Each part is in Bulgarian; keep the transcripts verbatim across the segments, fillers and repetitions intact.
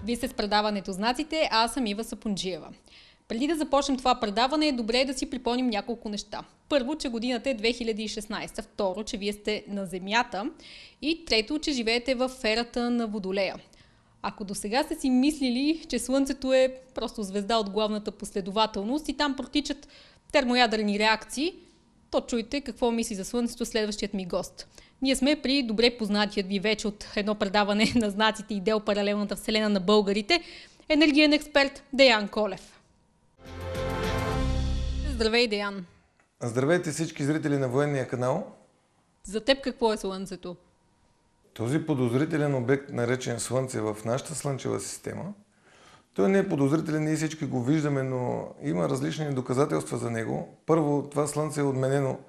Вие сте с предаването Знаците, а аз съм Ива Сапунджиева. Преди да започнем това предаване е добре да си припомним няколко неща. Първо, че годината е две хиляди и шестнадесета. Второ, че вие сте на Земята. И трето, че живеете в ерата на Водолея. Ако до сега сте си мислили, че Слънцето е просто звезда от главната последователност и там протичат термоядрени реакции, то чуйте какво мисли за Слънцето следващият ми гост. Ние сме при добре познатият ви вече от едно предаване на Знаците и Дел Паралелната вселена на българите, енергиен експерт Деян Колев. Здравей, Деян! Здравейте всички зрители на Военния канал. За теб какво е Слънцето? Този подозрителен обект, наречен Слънце в нашата Слънчева система, той не е подозрителен, ние всички го виждаме, но има различни доказателства за него. Първо, това Слънце е отменено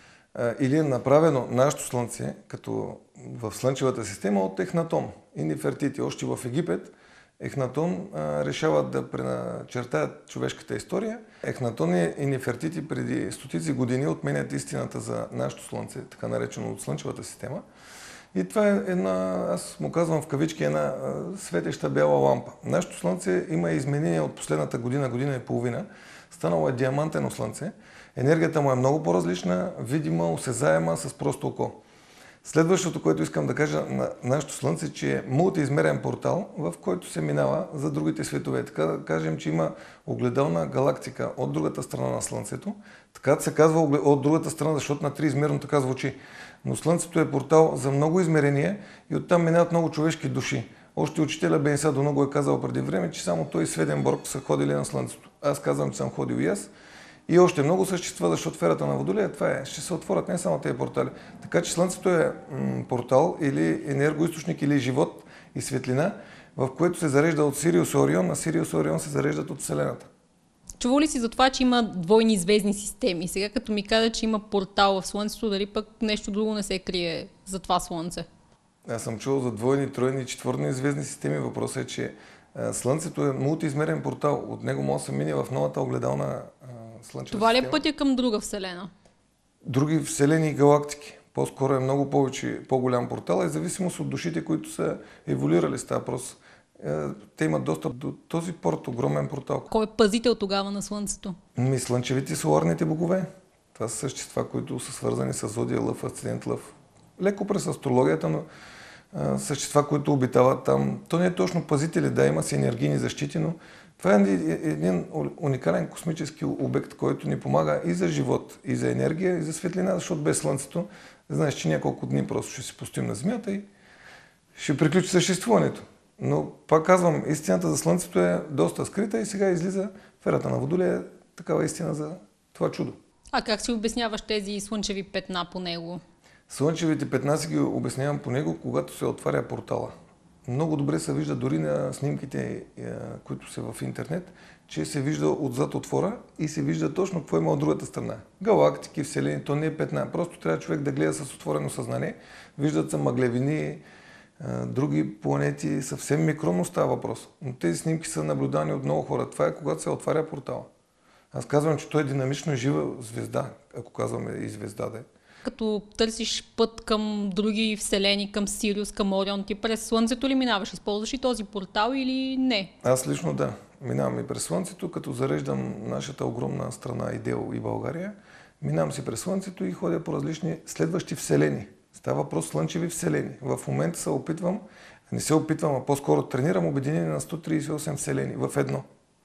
а, или е направено нашето Слънце, като в Слънчевата система, от Ехнатон и Нефертити. Още в Египет Ехнатон а, решават да преначертаят човешката история. Ехнатон и Нефертити преди стотици години отменят истината за нашето Слънце, така наречено от Слънчевата система. И това е една, аз му казвам в кавички, една а, светеща бяла лампа. Нашето Слънце има изменения от последната година, година и половина. Станало е диамантено Слънце. Енергията му е много по-различна, видима, осезаема, с просто око. Следващото, което искам да кажа на нашето Слънце, че е мултиизмерен портал, в който се минава за другите светове. Така да кажем, че има огледална галактика от другата страна на Слънцето. Така да се казва от другата страна, защото на триизмерно така звучи. Но Слънцето е портал за много измерения и оттам минават много човешки души. Още учителя Бенсадо много е казал преди време, че само той и Сведенборг са ходили на Слънцето. Аз казвам, че съм ходил и аз. И още много същества, защото в ерата на Водолея това е. Ще се отворят не само тези портали. Така че Слънцето е м, портал или енергоизточник или живот и светлина, в което се зарежда от Сириус и Орион, а Сириус и Орион се зареждат от Вселената. Чува ли си за това, че има двойни звездни системи? Сега като ми каза, че има портал в Слънцето, дали пък нещо друго не се крие за това Слънце? Аз съм чувал за двойни, тройни и четворни звездни системи. Въпросът е, че а, Слънцето е мултиизмерен портал. От него може да се мине в новата огледална а, Слънчева Това ли е система. пътя към друга Вселена? Други вселени и галактики. По-скоро е много повече, по-голям портал, и зависимост от душите, които са еволюирали с тази въпрос. Те имат достъп до този порт, огромен портал. Кой е пазител тогава на Слънцето? Ми, слънчевите и соларните богове. Това са същества, които са свързани с Зодия Лъв, Асцендент Лъв. Леко през астрологията, но а, същества, които обитават там. То не е точно пазители, да, има си енергийни защити, но това е един уникален космически обект, който ни помага и за живот, и за енергия, и за светлина, защото без Слънцето, знаеш, че няколко дни просто ще си пустим на Земята и ще приключи съществуването. Но пак казвам, истината за Слънцето е доста скрита и сега излиза в ерата на Водолея такава истина за това чудо. А как си обясняваш тези слънчеви петна по него? Слънчевите петна си ги обяснявам по него, когато се отваря портала. Много добре се вижда дори на снимките, които са в интернет, че се вижда отзад отвора и се вижда точно какво има от другата страна. Галактики, вселени, то не е петна. Просто трябва човек да гледа с отворено съзнание. Виждат се мъглевини, други планети, съвсем микронно става въпрос. Но тези снимки са наблюдани от много хора. Това е когато се отваря портала. Аз казвам, че той е динамично и жива звезда, ако казваме и звезда да е. Като търсиш път към други вселени, към Сириус, към Орион, ти през Слънцето ли минаваш? Използваш ли този портал или не? Аз лично да. Минавам и през Слънцето, като зареждам нашата огромна страна Идел и България. Минавам си през Слънцето и ходя по различни следващи вселени. Става въпрос слънчеви вселени. В момента се опитвам, не се опитвам, а по-скоро тренирам обединение на сто тридесет и осем вселени в едно.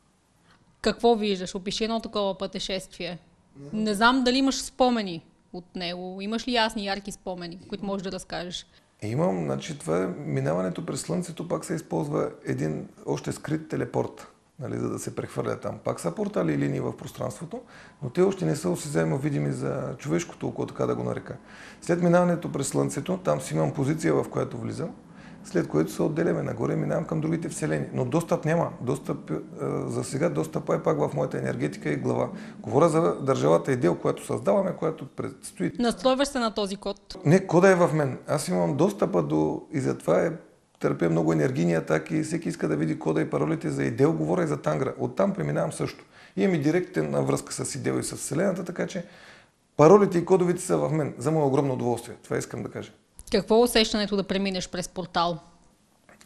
Какво виждаш? Опиши едно такова пътешествие. Не знам дали имаш спомени от него. Имаш ли ясни, ярки спомени, които можеш да разкажеш? Имам, значи това е минаването през Слънцето, пак се използва един още скрит телепорт, нали, за да се прехвърля там. Пак са портали и линии в пространството, но те още не са осезаемо видими за човешкото око, така да го нарека. След минаването през Слънцето, там си имам позиция, в която влизам, след което се отделяме нагоре и минавам към другите вселени. Но достъп няма. Достъп, за сега достъпът е пак в моята енергетика и глава. Говоря за държавата Идел, която създаваме, която предстои. Настройваш се на този код? Не, кода е в мен. Аз имам достъпа до... И затова е търпя много енергийни атаки. Всеки иска да види кода и паролите за Идел. Говоря и за Тангра. Оттам преминавам също. Имам и директна връзка с Идел и с Вселената, така че паролите и кодовите са в мен. За мое огромно удоволствие. Това искам да кажа. Какво е усещането да преминеш през портал?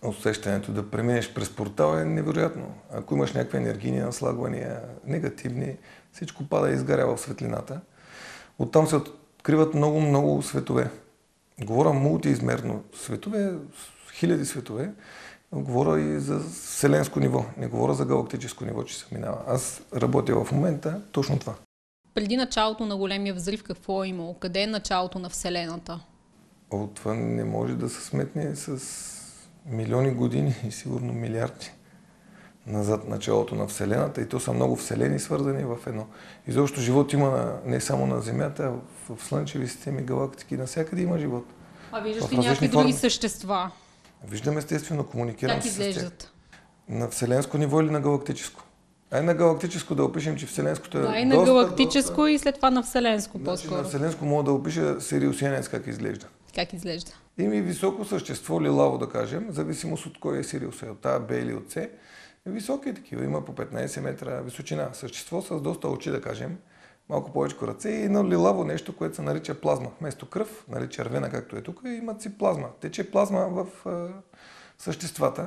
усещането да преминеш през портал е невероятно. Ако имаш някакви енергийни наслагвания, негативни, всичко пада и изгаря в светлината. Оттам се откриват много-много светове. Говоря мултиизмерно светове, хиляди светове. Говоря и за вселенско ниво, не говоря за галактическо ниво, че се минава. Аз работя в момента точно това. Преди началото на големия взрив какво е имало? Къде е началото на Вселената? О, това не може да се сметне с милиони години и сигурно милиарди назад началото на Вселената. И то са много вселени свързани в едно. Изобщо живот има на, не само на Земята, а в слънчеви системи, галактики, навсякъде има живот. А виждаш ли някакви форми. Други същества? Виждам естествено, комуникирам как изглеждат? На вселенско ниво или на галактическо? Ай на галактическо да опишем, че вселенското е да, доста... и на галактическо доста... и след това на вселенско значи, по-скоро. На вселенско мога да опиша Сириусянец как изглежда. Как изглежда? Ими високо същество, лилаво да кажем, в зависимост от кой е Сириус, от А, Б или от С. Високи е такива, има по петнайсет метра височина. Същество с доста очи да кажем, малко повече ръце и едно лилаво нещо, което се нарича плазма. Вместо кръв, нали, червена както е тук, имат си плазма. Тече плазма в а, съществата.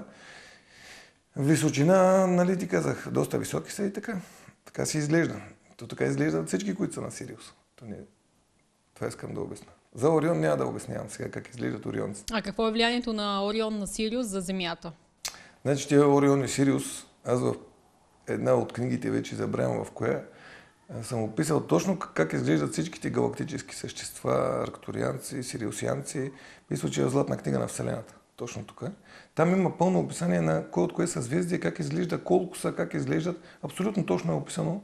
Височина, нали ти казах, доста високи са и така. Така си изглежда. То така изглеждат всички, които са на Сириус. То не... Това искам да обясня. За Орион няма да обяснявам сега как изглеждат орионците. А какво е влиянието на Орион на Сириус за Земята? Значи тия Орион и Сириус, аз в една от книгите вече забравям в коя, съм описал точно как изглеждат всичките галактически същества, арктурианци, сириусянци. Мисля, че е златна книга на Вселената. Точно тук. Там има пълно описание на кой от кое съзвездие, как изглежда, колко са, как изглеждат. Абсолютно точно е описано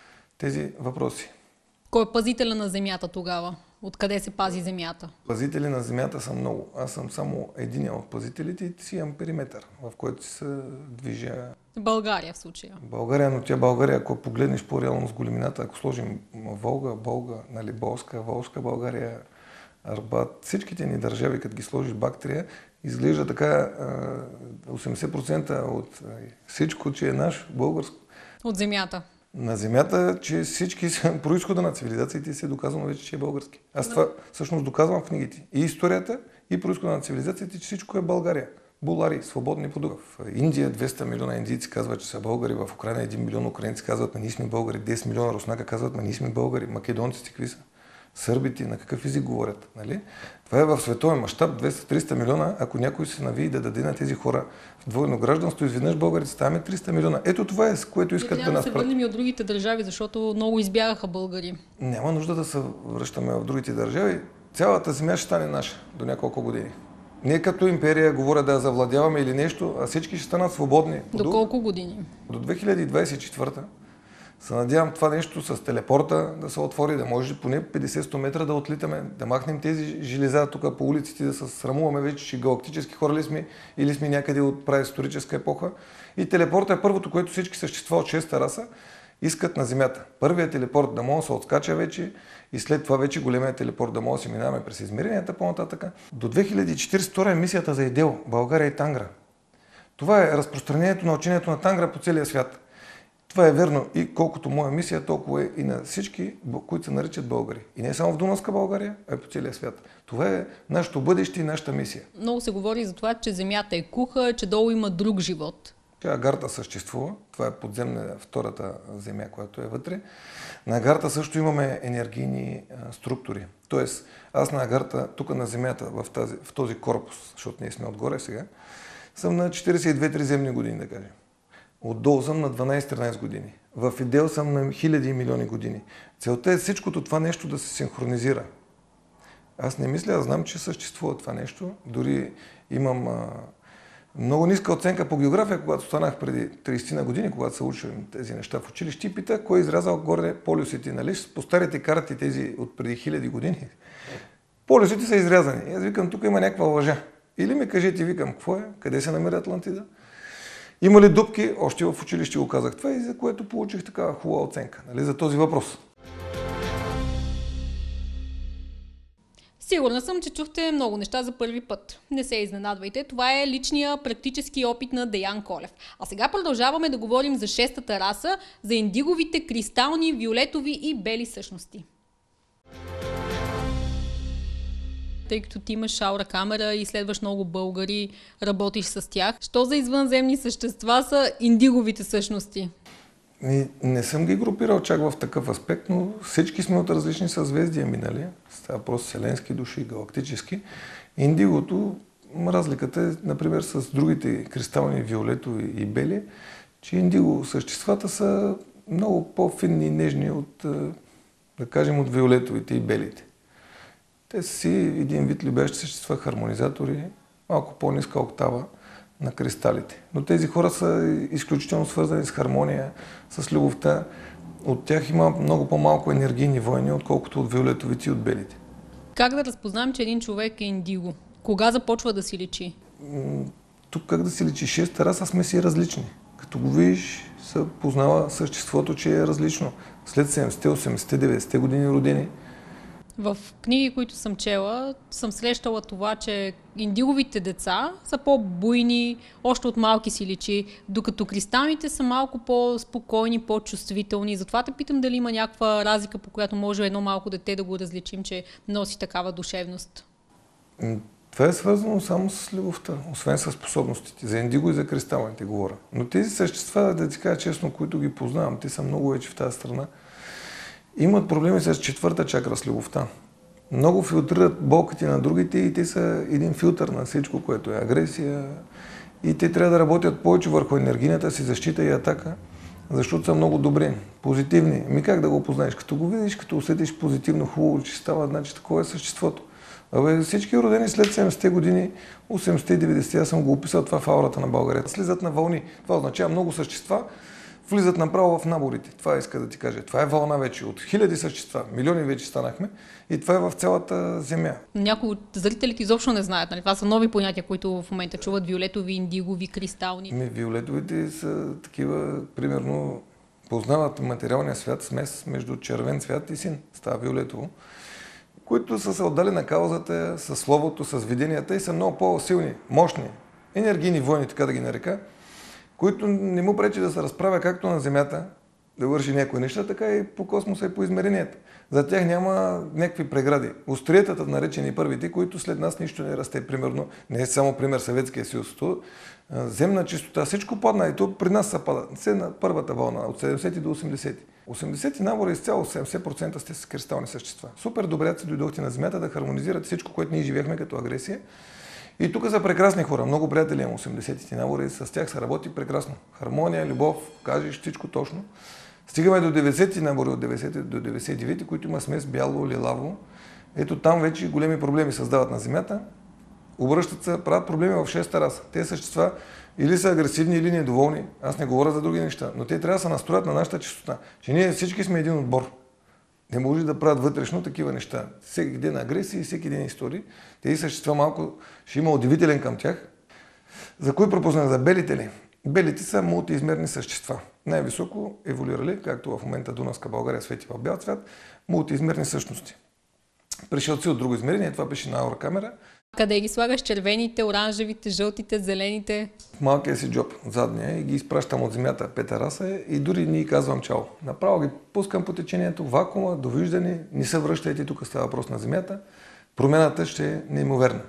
тези въпроси. Кой е пазителя на Земята тогава? Откъде се пази Земята? Пазители на Земята са много. Аз съм само един от пазителите и си имам периметър, в който се движа... България в случая. България, но тя България, ако погледнеш по-реално с големината, ако сложим Волга, Волга, нали, Болска, Волжска България, Арбат, всичките ни държави, като ги сложиш Бактрия, изглежда така осемдесет процента от всичко, че е наш българско. От Земята. На Земята, че всички са произхода на цивилизациите и се е доказано вече, че е български. Аз това всъщност доказвам в книгите. И историята, и произхода на цивилизациите, че всичко е България. Булари, свободни по дух. В Индия двеста милиона индийци казват, че са българи. В Украина един милион украинци казват, ма ние сме българи. десет милиона руснака казват, ма ние сме българи. Македонците какви са? Сърбите на какъв език говорят? Нали? Това е в световен мащаб двеста-триста милиона. Ако някой се навии да даде на тези хора в двойно гражданство, изведнъж българите ставаме триста милиона. Ето това е, с което искат да нас се върнем и от другите държави, защото много избягаха българи. Няма нужда да се връщаме в другите държави. Цялата земя ще стане наша до няколко години. Не като империя говоря да я завладяваме или нещо, а всички ще станат свободни. До колко години? До две хиляди двадесет и четвърта. Се надявам това нещо с телепорта да се отвори, да може поне петдесет-сто метра да отлитаме, да махнем тези железа тук по улиците, да се срамуваме вече, че галактически хора ли сме или сме някъде от праисторическа епоха. И телепорта е първото, което всички същества от шеста раса искат на Земята. Първият телепорт да може да се отскача вече и след това вече големият телепорт да може да се минаваме през измеренията по-нататък. До две хиляди четиридесет и втора е мисията за Идел, България и Тангра. Това е разпространението на учението на Тангра по целия свят. Това е верно и колкото моя мисия, толкова е и на всички, които се наричат българи. И не само в Дунавска България, а и по целия свят. Това е нашето бъдеще и нашата мисия. Много се говори за това, че Земята е куха, че долу има друг живот. Агарта съществува. Това е подземна втората земя, която е вътре. На Агарта също имаме енергийни а, структури. Тоест, аз на Агарта, тук на Земята, в, тази, в този корпус, защото ние сме отгоре сега, съм на четиридесет и две-три земни години, да кажем. Отдолу съм на дванадесет-тринадесет години. В Идел съм на хиляди и милиони години. Целта е всичкото това нещо да се синхронизира. Аз не мисля, а знам, че съществува това нещо. Дори имам а, много ниска оценка по география, когато станах преди тридесет на години, когато се учим тези неща в училище и питах кой е изрязал горе полюсите. Нали? По старите карти, тези от преди хиляди години, полюсите са изрязани. И аз викам, тук има някаква лъжа. Или ми кажете, викам, какво е? Къде се намира Атлантида? Има ли дупки? Още в училище го казах това и за което получих такава хубава оценка, нали, за този въпрос. Сигурна съм, че чухте много неща за първи път. Не се изненадвайте, това е личния практически опит на Деян Колев. А сега продължаваме да говорим за шестата раса, за индиговите кристални, виолетови и бели същности. тъй като ти имаш аура камера и следваш много българи, работиш с тях. Що за извънземни същества са индиговите същности? И не съм ги групирал чак в такъв аспект, но всички сме от различни съзвездия минали. Става просто вселенски души, галактически. Индигото, разликата е, например, с другите кристални, виолетови и бели, че индиго съществата са много по-финни и нежни от, да кажем, от виолетовите и белите. Те са си един вид любящи същества, хармонизатори, малко по-ниска октава на кристалите. Но тези хора са изключително свързани с хармония, с любовта. От тях има много по-малко енергийни войни, отколкото от виолетовите и от белите. Как да разпознаем, че един човек е индиго? Кога започва да си личи? Тук как да си личи? Шеста раса сме си различни. Като го видиш, се познава съществото, че е различно. След седемдесетте, осемдесетте, деветдесетте години родени. В книги, които съм чела, съм срещала това, че индиговите деца са по-буйни, още от малки си личи, докато кристалните са малко по-спокойни, по-чувствителни. Затова те питам дали има някаква разлика, по която може едно малко дете да го различим, че носи такава душевност. Това е свързано само с любовта, освен с способностите. За индиго и за кристалните говоря. Но тези същества, да ти кажа честно, които ги познавам, те са много вече в тази страна, имат проблеми с четвърта чакра, с любовта. Много филтрират болките на другите и те са един филтър на всичко, което е агресия. И те трябва да работят повече върху енергийната си защита и атака, защото са много добри, позитивни. Ми как да го познаеш? Като го видиш, като усетиш позитивно, хубаво, че става, значи такова е съществото. Абе, всички родени след седемдесетте години, осемдесетте, деветдесетте, аз съм го описал това в аурата на България. Слизат на вълни. Това означава много същества, влизат направо в наборите. Това иска да ти кажа. Това е вълна вече от хиляди същества. Милиони вече станахме. И това е в цялата земя. Някои от зрителите изобщо не знаят. Нали? Това са нови понятия, които в момента чуват: виолетови, индигови, кристални. Ми, виолетовите са такива, примерно, познават материалния свят, смес между червен цвят и син. Става виолетово. Които са се отдали на каузата, с словото, с виденията и са много по-силни, мощни, енергийни войни, така да ги нарека, които не му пречи да се разправя както на Земята, да върши някои неща, така и по космоса и по измеренията. За тях няма някакви прегради. Остриетата, наречени първите, които след нас нищо не расте. Примерно, не е само пример Съветския съюз, земна чистота, всичко падна и то при нас се пада. Все на първата вълна, от седемдесети до осемдесети. осемдесети набора изцяло седемдесет процента сте с кристални същества. Супер добре си дойдохте на Земята да хармонизирате всичко, което ние живеехме като агресия. И тук са прекрасни хора, много приятели имам осемдесетите набора и с тях се работи прекрасно. Хармония, любов, кажеш всичко точно. Стигаме до деветдесети набори, от деветдесети до деветдесет и девети, които има смес бяло, лилаво. Ето там вече големи проблеми създават на Земята. Обръщат се, правят проблеми в шеста раса. Те същества или са агресивни, или недоволни. Аз не говоря за други неща, но те трябва да се настроят на нашата чистота. Че ние всички сме един отбор. Не може да правят вътрешно такива неща. Всеки ден агресии, всеки ден истории. Тези същества малко ще има удивителен към тях. За кои пропуснах? За белите ли? Белите са мултиизмерни същества. Най-високо еволюирали, както в момента Дунавска България свети в бял цвят, мултиизмерни същности. Пришелци от друго измерение, това беше на аура камера. Къде ги слагаш? Червените, оранжевите, жълтите, зелените? В малкия си джоб, задния, и ги изпращам от земята, пета раса, и дори ни казвам чао. Направо ги пускам по течението, вакуума, довиждане, не се връщайте, тук става въпрос на земята. Промяната ще е неимоверна.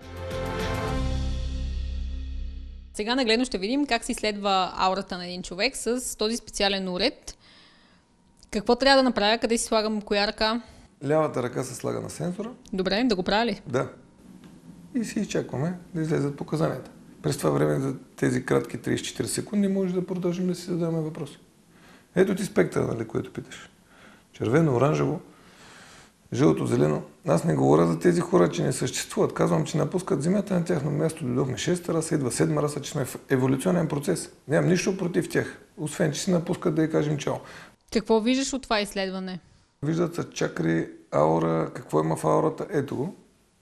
Сега нагледно ще видим как се изследва аурата на един човек с този специален уред. Какво трябва да направя? Къде си слагам коя ръка? Лявата ръка се слага на сензора. Добре, да го правя ли? Да. И си изчакваме да излезат показанията. През това време, за тези кратки трийсет до четирийсет секунди, може да продължим да си задаваме въпроси. Ето ти спектъра, нали, което питаш. Червено, оранжево, жълто, зелено. Аз не говоря за тези хора, че не съществуват. Казвам, че напускат Земята, на тяхно място дойдохме шеста раса, идва седма раса, че сме в еволюционен процес. Нямам нищо против тях, освен че си напускат да й кажем чао. Какво виждаш от това изследване? Виждат се чакри, аура, какво има в аурата. Ето го.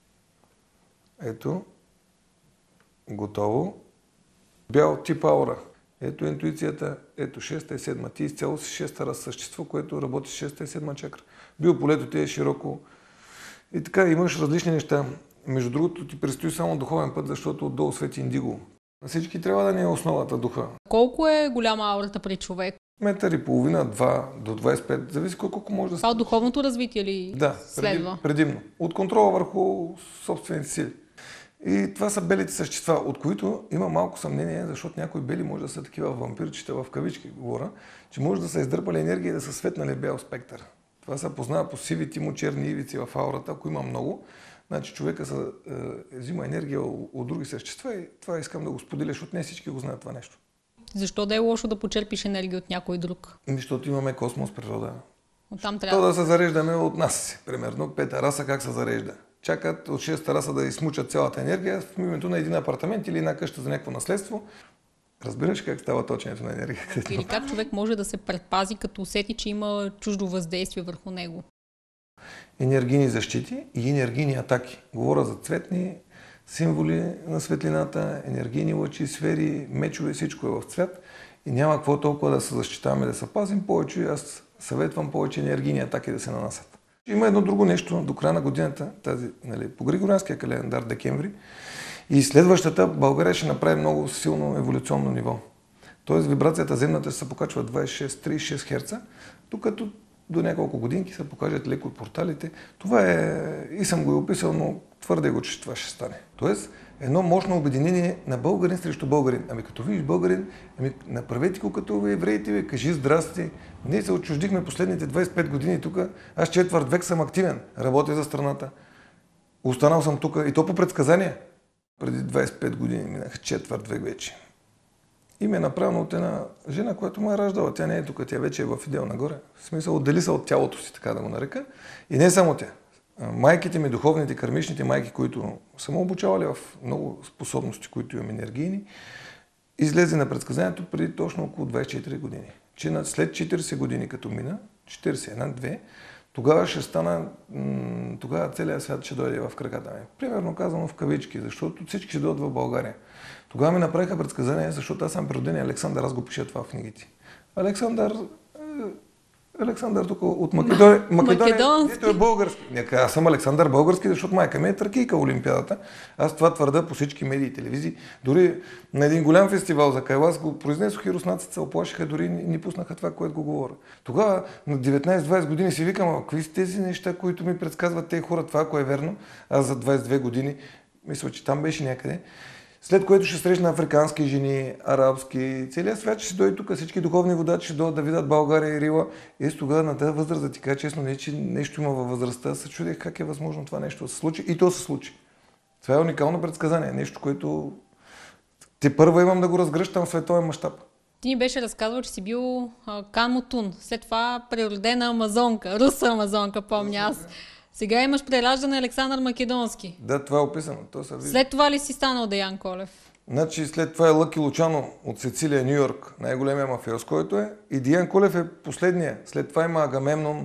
Ето. Готово. Бял тип аура. Ето интуицията, ето шеста и седма. Ти изцяло си шеста раса същество, което работи с шеста и седма чакра. Биополето ти е широко. И така, имаш различни неща. Между другото, ти предстои само духовен път, защото отдолу свети индиго. На всички трябва да ни е основата духа. Колко е голяма аурата при човек? Метър и половина, два до двадесет и пет, зависи колко може да Това от духовното развитие ли да, следва? Да, предимно. От контрола върху собствените сили. И това са белите същества, от които има малко съмнение, защото някои бели може да са такива вампирчета, в кавички говоря, че може да са издърпали енергия и да са светнали бял спектър. Това се познава по сиви, тимо, черни ивици в аурата, ако има много. Значи човека са, е, взима енергия от, от други същества и това искам да го споделя, защото не всички го знаят това нещо. Защо да е лошо да почерпиш енергия от някой друг? Защото имаме космос, природа. Оттам трябва. То да се зареждаме от нас. Примерно, пета раса как се зарежда. Чакат от шеста раса да измучат цялата енергия в името на един апартамент или една къща за някакво наследство. Разбираш как става точенето на енергия? Или как човек може да се предпази, като усети, че има чуждо въздействие върху него? Енергийни защити и енергийни атаки. Говоря за цветни символи на светлината, енергийни лъчи, сфери, мечове, всичко е в цвят. И няма какво толкова да се защитаваме, да се пазим повече. Аз съветвам повече енергийни атаки да се нанасят. Има едно друго нещо до края на годината, тази, нали, по Григорианския календар, декември. И следващата България ще направи много силно еволюционно ниво. Тоест вибрацията земната ще се покачва двадесет и шест тридесет и шест херца, докато до няколко годинки се покажат леко от порталите. Това е, и съм го и описал, но твърде го, че това ще стане. Тоест едно мощно обединение на българин срещу българин. Ами като видиш българин, ами направете го като ви евреите, ви кажи здрасти. Ние се отчуждихме последните двадесет и пет години тук. Аз четвърт век съм активен, работя за страната. Останал съм тук и то по предсказания. Преди двадесет и пет години минах четвърт век вече. И ми е направено от една жена, която ме е раждала. Тя не е тук, тя вече е в идеал нагоре. В смисъл, отдели се от тялото си, така да го нарека. И не само тя. Майките ми, духовните, кармичните майки, които са ме обучавали в много способности, които имам енергийни, излезе на предсказанието преди точно около двадесет и четири години. Че след четиридесет години, като мина, четиридесет, една, две, тогава ще стана, тогава целият свят ще дойде в краката ми. Примерно казано в кавички, защото всички ще дойдат в България. Тогава ми направиха предсказание, защото аз съм природен Александър, аз го пиша това в книгите. Александър, Александър тук от Македония, Македония, ето е български. Нека, аз съм Александър български, защото майка ми е тракийка Олимпиадата. Аз това твърда по всички медии и телевизии. Дори на един голям фестивал за Кайлас го произнесох и руснаците се оплашиха, дори ни пуснаха това, което го говоря. Тогава на деветнадесет-двадесет години си викам, а какви са тези неща, които ми предсказват тези хора, това ако е верно. Аз за двадесет и две години, мисля, че там беше някъде. След което ще срещна африкански жени, арабски, целият свят ще дойде тук, всички духовни водачи ще дойдат да видят България и Рила. И тогава на тази възраст, да ти кажа честно, не че нещо има във възрастта, се чудех как е възможно това нещо да се случи и то се случи. Това е уникално предсказание, нещо, което те първо имам да го разгръщам в световен мащаб. Ти ни беше разказвал, че си бил а, Кан Мотун, след това преродена амазонка, руса амазонка, помня аз. Сега имаш прераждане Александър Македонски. Да, това е описано. То се вижда. След това ли си станал Деян Колев? Значи след това е Лъки Лучано от Сицилия, Ню Йорк, най-големия мафиоз, който е. И Деян Колев е последния. След това има Агамемнон,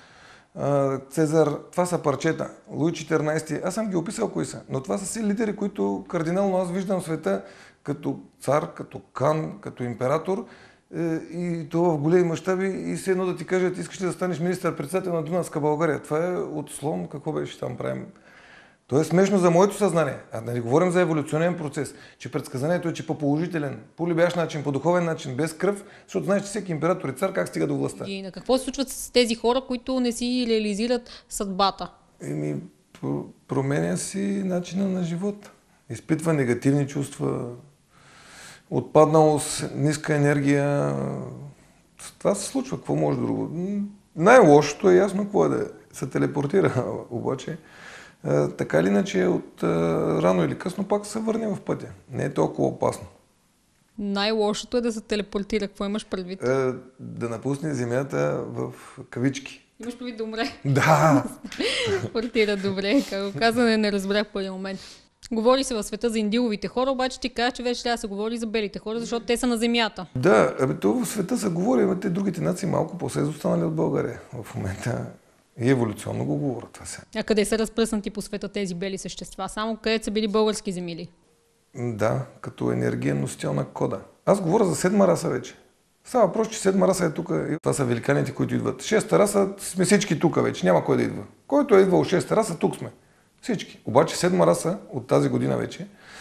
Цезар. Това са парчета. Луи четиринадесети. Аз съм ги описал кои са. Но това са си лидери, които кардинално аз виждам света като цар, като кан, като император. И това в големи мащаби и все едно да ти кажат, искаш ли да станеш министър-председател на Дунавска България. Това е от слон, какво беше там правим. То е смешно за моето съзнание. А да не говорим за еволюционен процес, че предсказанието е, че по положителен, по любящ начин, по духовен начин, без кръв, защото знаеш, че всеки император и цар как стига до властта. И на какво се случват с тези хора, които не си реализират съдбата? Еми, променя си начина на живот. Изпитва негативни чувства, отпадналост, ниска енергия. Това се случва. Какво може друго? Най-лошото е ясно какво е да се телепортира, обаче. Така или иначе, от рано или късно пак се върне в пътя. Не е толкова опасно. Най-лошото е да се телепортира. Какво имаш предвид? Е, да напусне земята в кавички. Имаш предвид да умре? Да! Телепортира добре. Как го каза, не разбрах по един момент. Говори се в света за индиловите хора, обаче ти кажа, че вече трябва да се говори за белите хора, защото те са на земята. Да, абе, то в света се говори, а те другите нации малко по-се останали от България. В момента и еволюционно го говорят това сега. А къде са разпръснати по света тези бели същества? Само където са били български земили? Да, като енергиен носител на кода. Аз говоря за седма раса вече. Става въпрос, че седма раса е тук. Това са великаните, които идват. Шеста раса сме всички тук вече, няма кой да идва. Който е идвал шеста раса, тук сме. Всички. Обаче седма раса от тази година вече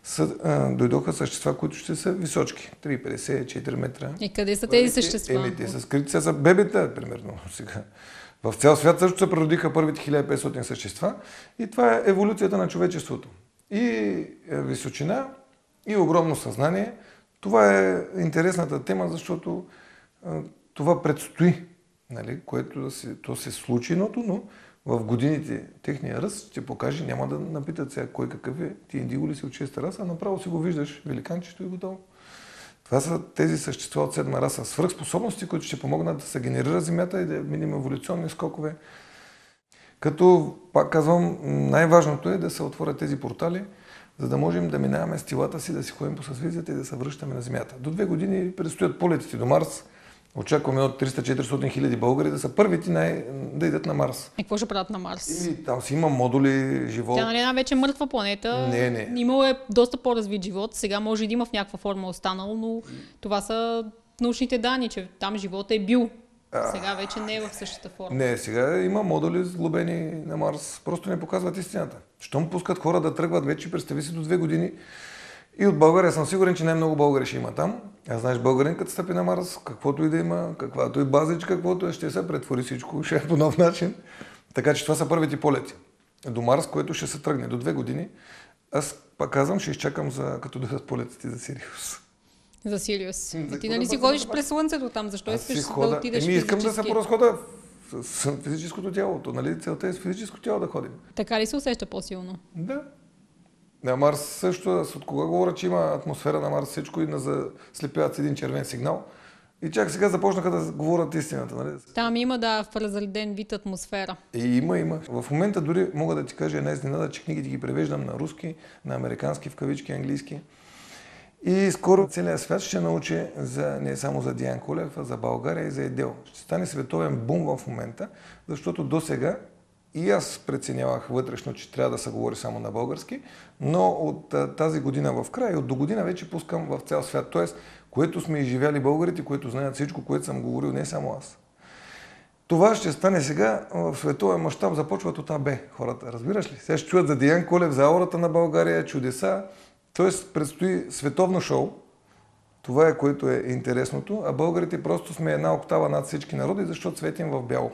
са, а, дойдоха същества, които ще са височки. три цяло и петдесет, четири метра. И къде са тези същества? Еми, те са скрити, са бебета, примерно. Сега. В цял свят също се природиха първите хиляда и петстотин същества и това е еволюцията на човечеството. И височина, и огромно съзнание. Това е интересната тема, защото а, това предстои, нали, което да се, то се случи, но в годините техния ръст ще покаже, няма да напитат сега кой какъв е, ти индиго ли си от шеста раса, а направо си го виждаш, великанчето и готово. Това са тези същества от седма раса, свръхспособности, които ще помогнат да се генерира Земята и да минем еволюционни скокове. Като, пак казвам, най-важното е да се отворят тези портали, за да можем да минаваме стилата си, да си ходим по съзвездията и да се връщаме на Земята. До две години предстоят полетите до Марс. Очакваме от триста-четиристотин хиляди българи да са първите най... да идат на Марс. И какво ще правят на Марс? И там си има модули, живот. Тя нали е една вече мъртва планета. Не, не. Имало е доста по-развит живот. Сега може и да има в някаква форма останало, но това са научните данни, че там живота е бил. Сега вече не е в същата форма. Не, сега има модули сглобени на Марс. Просто не показват истината. Щом пускат хора да тръгват вече, представи си до две години. И от България съм сигурен, че най-много българи ще има там. А знаеш, българин като стъпи на Марс, каквото и да има, каквато и базичка, каквото е, ще се претвори всичко, ще е по нов начин. Така че това са първите полети до Марс, което ще се тръгне до две години. Аз пак казвам, ще изчакам за, като дойдат полетите за Сириус. За Сириус. И ти нали си ходиш през Слънцето там? Защо искаш хода... да отидеш Еми, искам физически? да се поразхода с физическото тяло. То, нали, целта е с физическото тяло да ходим. Така ли се усеща по-силно? Да. На Марс също, от кога говоря, че има атмосфера на Марс, всичко и на заслепяват с един червен сигнал. И чак сега започнаха да говорят истината. Нали? Там има, да, в разреден вид атмосфера. И има, има. В момента дори мога да ти кажа една изненада, че книгите ги превеждам на руски, на американски, в кавички, английски. И скоро целият свят ще научи за, не само за Диан Колев, а за България и за Едел. Ще стане световен бум в момента, защото до сега и аз преценявах вътрешно, че трябва да се говори само на български, но от тази година в края и от до година вече пускам в цял свят. Тоест, което сме изживяли българите, които знаят всичко, което съм говорил, не само аз. Това ще стане сега в световен мащаб, започват от АБ хората. Разбираш ли? Сега ще чуят за Диан Колев, за аурата на България, чудеса. Тоест, предстои световно шоу. Това е, което е интересното. А българите просто сме една октава над всички народи, защото светим в бяло.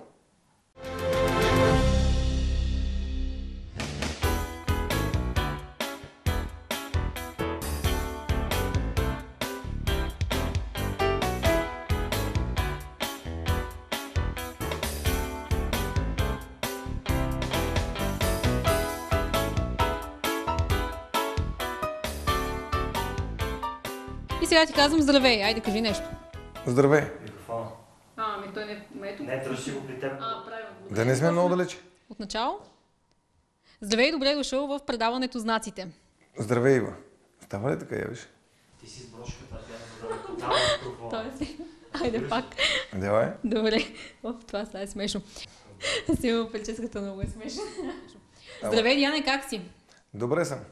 И сега ти казвам здравей, айде кажи нещо. Здравей! Микрофона. А, ами той не е ето. Не, дръжи го при теб. А, правилно. Да не сме много далече. Отначало? Здравей, добре дошъл в предаването Знаците. Здравей, Ива. Става ли така, явиш? Ти си с брошката, за да дава микрофона. Той си. Айде пак. Давай. Добре. О, това сега е смешно. Сигурно прическата много е смешна. Здравей, Диане, как си? Добре съм.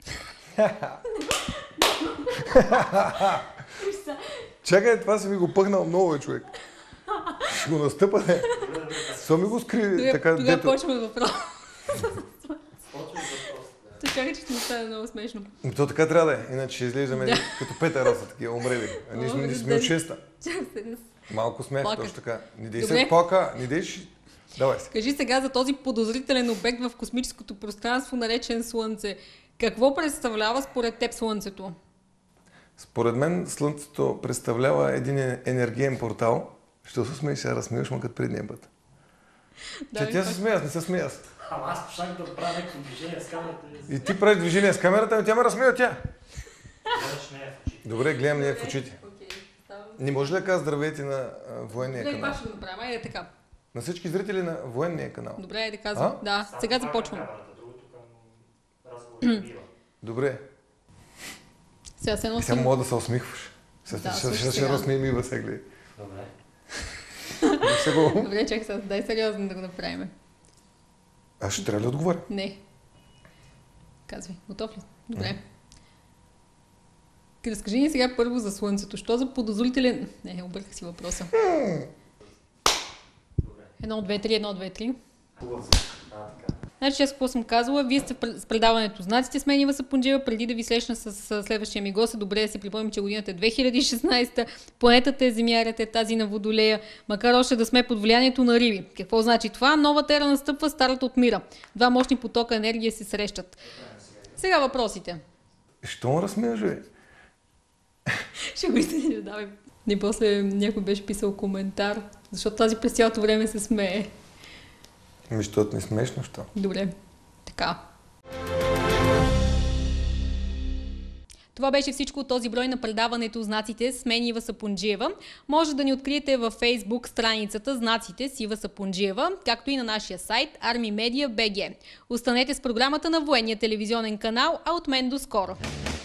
Чакай, това си ми го пъхнал много, е, човек. Ще го настъпа, не. Со ми го скри така, Тогава дето. почваме въпрос. Почваш въпрос. Те чакай, че ще ми стане много смешно. То така трябва да е, иначе ще изглеждаме Да. като пета раса, такива умрели. А ние сме, ние сме от шеста. Чакай се. Малко смех, Плака. точно така. Не дей Добре. се плака, не дей ще... Давай се. Кажи сега за този подозрителен обект в космическото пространство, наречен Слънце. Какво представлява според теб Слънцето? Според мен Слънцето представлява един енергиен портал. Ще се смееш, ще разсмееш, ма като предния път. Да, Че ми тя пак. се смея, аз не се смея. аз. Ама аз почнах да правя някакво движение с камерата. И ти правиш движение с камерата, но тя ме разсмея тя. Гледаш не е в очите. Добре, гледам нея в очите. Окей, ставам. Не може ли да кажа здравейте на а, военния Добре, канал? пак ще го направим. Айде така. На всички зрители на военния канал. Добре, айде казвам. А? Да, Само сега това започвам. към камерата, другото към разговора бива. Добре. Сега се Сега носим. мога да се усмихваш. Сега Да, ще слушай ще сега. разсмеем и сега гледай. Добре. Не се го... Добре, чакай сега. Дай сериозно да го направим. Аз ще трябва ли да отговоря? Не. Казвай, готов ли? Добре. Ти разкажи ни сега първо за Слънцето. Що за подозрителен... Не, обърках си въпроса. Добре. Едно, две, три, едно, две, три. Хубаво. А, така. Значи аз какво съм казала, вие сте с предаването Знаците с мен Ива Сапунджиева. Преди да ви срещна с следващия ми гост, е добре да си припомним, че годината е две хиляди и шестнадесета, планетата е Земята, е тази на Водолея, макар още да сме под влиянието на Риби. Какво значи това? Новата ера настъпва, старата отмира. Два мощни потока енергия се срещат. Сега въпросите. Що му разсмеяш, бе? Ще го изтежи, да, бе. Не, после някой беше писал коментар, защото тази през цялото време се смее. Ами, защото не смешно, що? Добре, така. Това беше всичко от този брой на предаването Знаците с мен Ива Сапунджиева. Може да ни откриете във Facebook страницата Знаците с Ива Сапунджиева, както и на нашия сайт Army Media точка би джи. Останете с програмата на Военния телевизионен канал, а от мен до скоро!